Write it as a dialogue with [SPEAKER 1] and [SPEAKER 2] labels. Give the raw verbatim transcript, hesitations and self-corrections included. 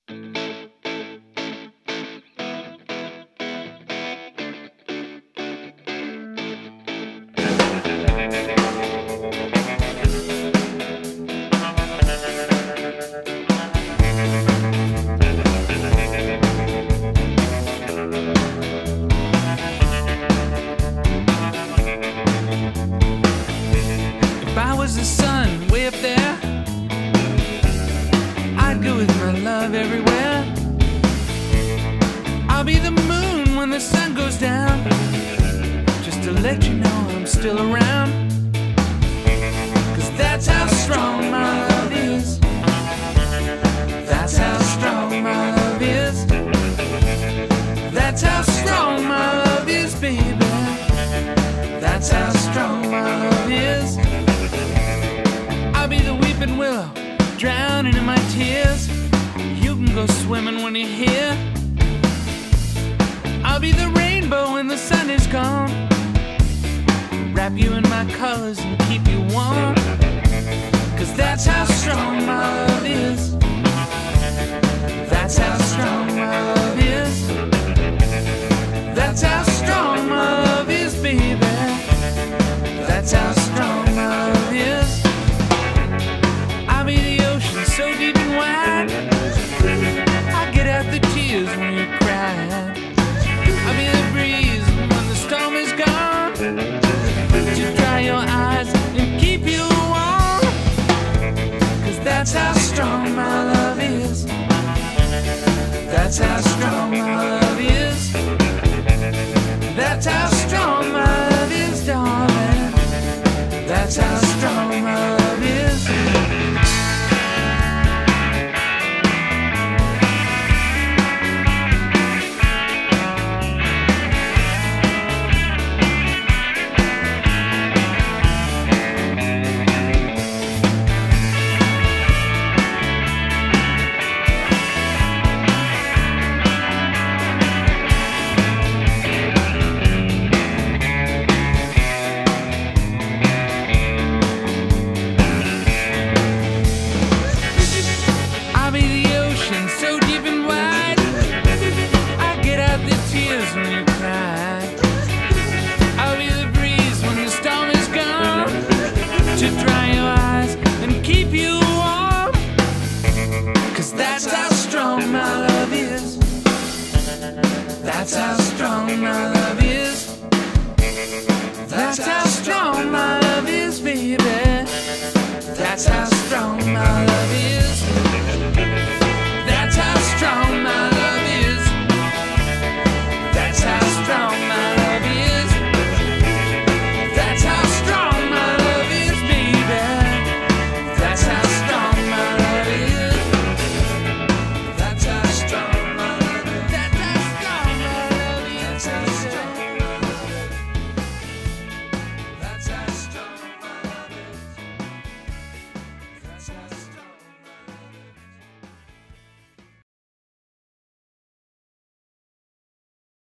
[SPEAKER 1] If I was the sun way up there, I'd go with my love everywhere. I'll be the moon when the sun goes down, just to let you know I'm still around. Cause that's how strong my love is. That's how strong my love is. That's how strong my love is, baby. That's how strong my love is. I'll be the weeping willow, drowning in my tears. You can go swimming when you're here. I'll be the rainbow when the sun is gone, wrap you in my colors and keep you warm. Cause that's how strong my love is. That's how strong my love is. That's how strong my love is, baby. That's how strong my love is. I'll be the ocean so deep and wide, I get out the tears when you cry. I'll be the breeze when the storm is gone, to dry your eyes and keep you warm. Cause that's how strong my love is. That's how strong my love is. That's how strong my love is, darling. That's how strong my love is. When you cry, I'll be the breeze when the storm is gone, to dry your eyes and keep you warm. Cause that's how strong my love is. That's how strong my love is.